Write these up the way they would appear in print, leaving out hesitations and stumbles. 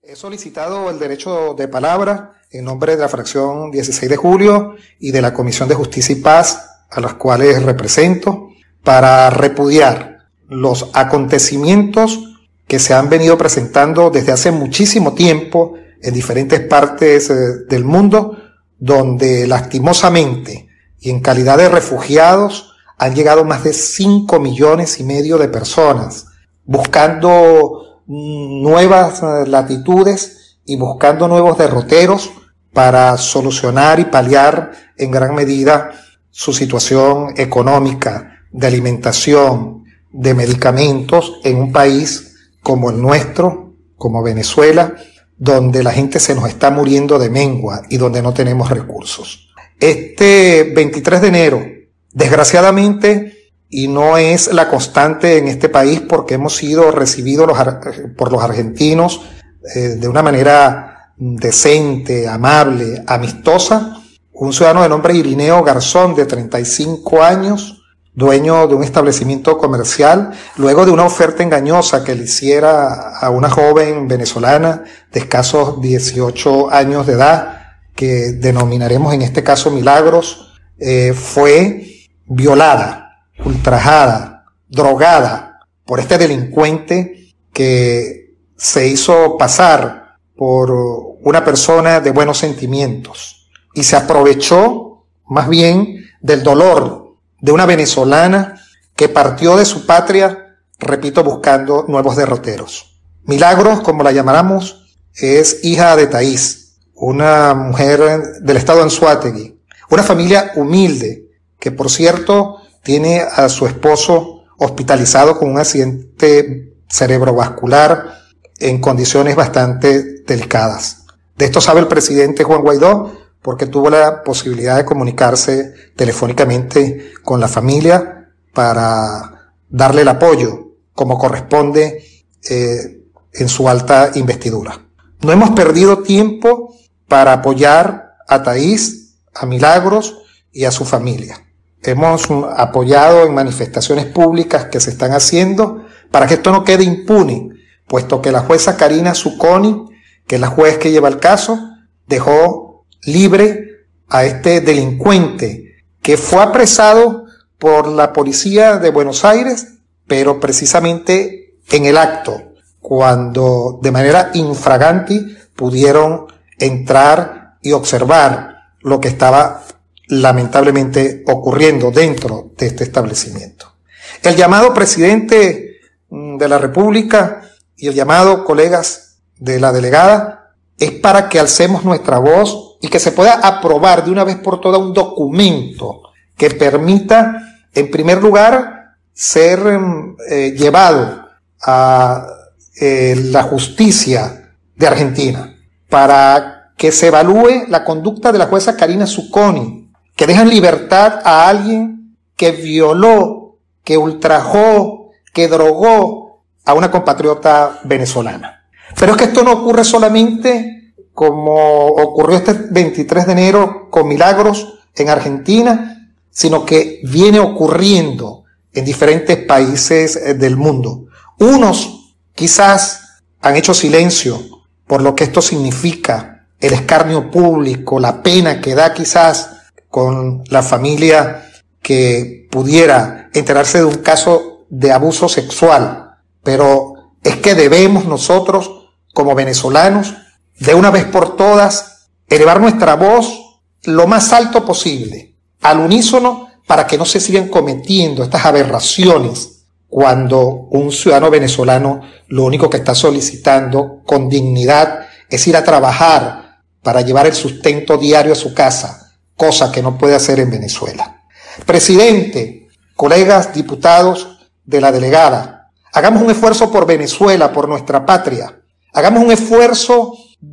He solicitado el derecho de palabra en nombre de la fracción 16 de julio y de la Comisión de Justicia y Paz, a las cuales represento, para repudiar los acontecimientos que se han venido presentando desde hace muchísimo tiempo en diferentes partes del mundo, donde lastimosamente y en calidad de refugiados han llegado más de 5,5 millones de personas buscando nuevas latitudes y buscando nuevos derroteros para solucionar y paliar en gran medida su situación económica, de alimentación, de medicamentos en un país como el nuestro, como Venezuela, donde la gente se nos está muriendo de mengua y donde no tenemos recursos. Este 23 de enero, desgraciadamente, y no es la constante en este país porque hemos sido recibidos por los argentinos de una manera decente, amable, amistosa, un ciudadano de nombre Irineo Garzón, de 35 años, dueño de un establecimiento comercial, luego de una oferta engañosa que le hiciera a una joven venezolana de escasos 18 años de edad, que denominaremos en este caso Milagros, fue violada, ultrajada, drogada por este delincuente que se hizo pasar por una persona de buenos sentimientos y se aprovechó más bien del dolor de una venezolana que partió de su patria, repito, buscando nuevos derroteros. Milagros, como la llamáramos, es hija de Thaís, una mujer del estado de Anzoátegui, una familia humilde que, por cierto, tiene a su esposo hospitalizado con un accidente cerebrovascular en condiciones bastante delicadas. De esto sabe el presidente Juan Guaidó porque tuvo la posibilidad de comunicarse telefónicamente con la familia para darle el apoyo como corresponde en su alta investidura. No hemos perdido tiempo para apoyar a Thaís, a Milagros y a su familia. Hemos apoyado en manifestaciones públicas que se están haciendo para que esto no quede impune, puesto que la jueza Karina Zucconi, que es la juez que lleva el caso, dejó libre a este delincuente que fue apresado por la policía de Buenos Aires, pero precisamente en el acto, cuando de manera infraganti pudieron entrar y observar lo que estaba lamentablemente ocurriendo dentro de este establecimiento. El llamado presidente de la República y el llamado colegas de la delegada es para que alcemos nuestra voz y que se pueda aprobar de una vez por todas un documento que permita, en primer lugar, ser llevado a la justicia de Argentina para que se evalúe la conducta de la jueza Karina Zucconi, que deja en libertad a alguien que violó, que ultrajó, que drogó a una compatriota venezolana. Pero es que esto no ocurre solamente como ocurrió este 23 de enero con Milagros en Argentina, sino que viene ocurriendo en diferentes países del mundo. Unos quizás han hecho silencio por lo que esto significa, el escarnio público, la pena que da quizás con la familia que pudiera enterarse de un caso de abuso sexual, pero es que debemos nosotros, como venezolanos, de una vez por todas, elevar nuestra voz lo más alto posible, al unísono, para que no se sigan cometiendo estas aberraciones cuando un ciudadano venezolano lo único que está solicitando con dignidad es ir a trabajar para llevar el sustento diario a su casa, cosa que no puede hacer en Venezuela. Presidente, colegas diputados de la delegada, hagamos un esfuerzo por Venezuela, por nuestra patria. Hagamos un esfuerzo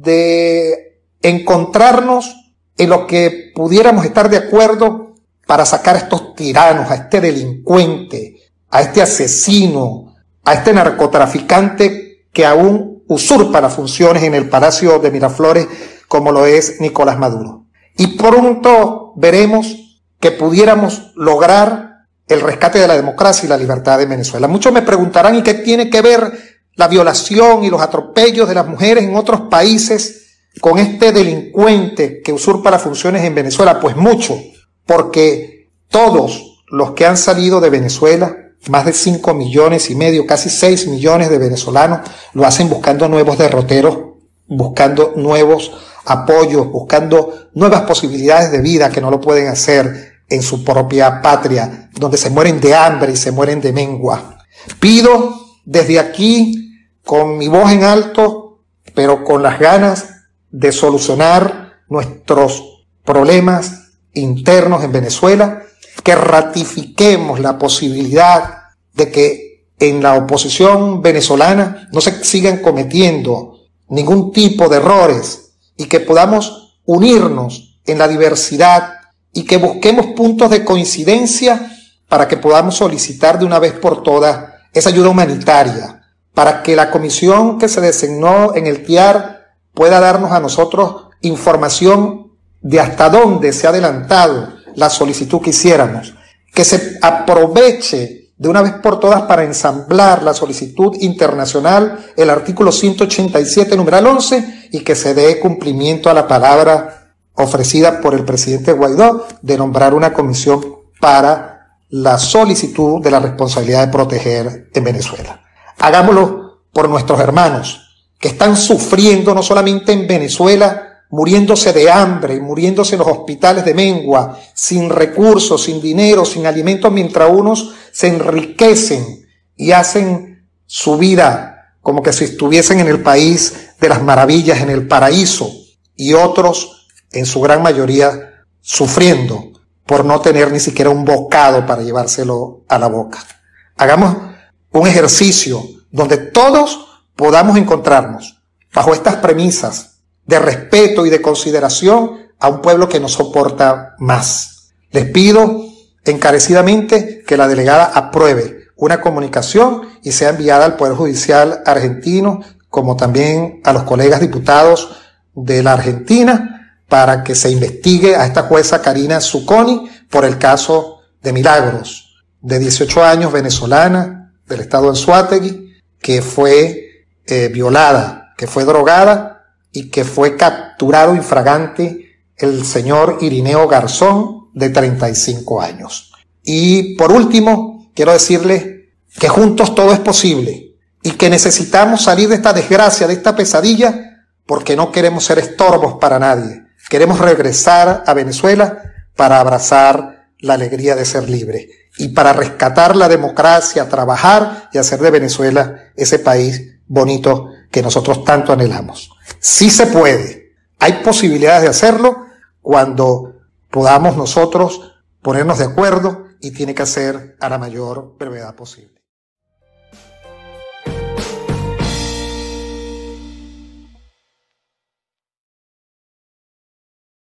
de encontrarnos en lo que pudiéramos estar de acuerdo para sacar a estos tiranos, a este delincuente, a este asesino, a este narcotraficante que aún usurpa las funciones en el Palacio de Miraflores como lo es Nicolás Maduro. Y pronto veremos que pudiéramos lograr el rescate de la democracia y la libertad de Venezuela. Muchos me preguntarán, ¿y qué tiene que ver la violación y los atropellos de las mujeres en otros países con este delincuente que usurpa las funciones en Venezuela? Pues mucho, porque todos los que han salido de Venezuela, más de 5,5 millones, casi 6 millones de venezolanos, lo hacen buscando nuevos derroteros, buscando nuevos apoyos, buscando nuevas posibilidades de vida que no lo pueden hacer en su propia patria, donde se mueren de hambre y se mueren de mengua. Pido desde aquí, con mi voz en alto, pero con las ganas de solucionar nuestros problemas internos en Venezuela, que ratifiquemos la posibilidad de que en la oposición venezolana no se sigan cometiendo ningún tipo de errores y que podamos unirnos en la diversidad y que busquemos puntos de coincidencia para que podamos solicitar de una vez por todas esa ayuda humanitaria, para que la comisión que se designó en el TIAR pueda darnos a nosotros información de hasta dónde se ha adelantado la solicitud que hiciéramos, que se aproveche de una vez por todas para ensamblar la solicitud internacional, el artículo 187, numeral 11, y que se dé cumplimiento a la palabra ofrecida por el presidente Guaidó de nombrar una comisión para la solicitud de la responsabilidad de proteger en Venezuela. Hagámoslo por nuestros hermanos que están sufriendo no solamente en Venezuela, muriéndose de hambre, muriéndose en los hospitales de mengua, sin recursos, sin dinero, sin alimentos, mientras unos se enriquecen y hacen su vida como que si estuviesen en el país de las maravillas, en el paraíso, y otros, en su gran mayoría, sufriendo por no tener ni siquiera un bocado para llevárselo a la boca. Hagamos un ejercicio donde todos podamos encontrarnos bajo estas premisas de respeto y de consideración a un pueblo que nos soporta más. Les pido encarecidamente que la delegada apruebe una comunicación y sea enviada al Poder Judicial argentino, como también a los colegas diputados de la Argentina, para que se investigue a esta jueza Karina Zucconi por el caso de Milagros, de 18 años, venezolana, del estado de Anzoátegui, que fue violada, que fue drogada, y que fue capturado infragante el señor Irineo Garzón, de 35 años. Y por último, quiero decirles que juntos todo es posible y que necesitamos salir de esta desgracia, de esta pesadilla, porque no queremos ser estorbos para nadie. Queremos regresar a Venezuela para abrazar la alegría de ser libre y para rescatar la democracia, trabajar y hacer de Venezuela ese país bonito que nosotros tanto anhelamos. Sí se puede. Hay posibilidades de hacerlo cuando podamos nosotros ponernos de acuerdo y tiene que ser a la mayor brevedad posible.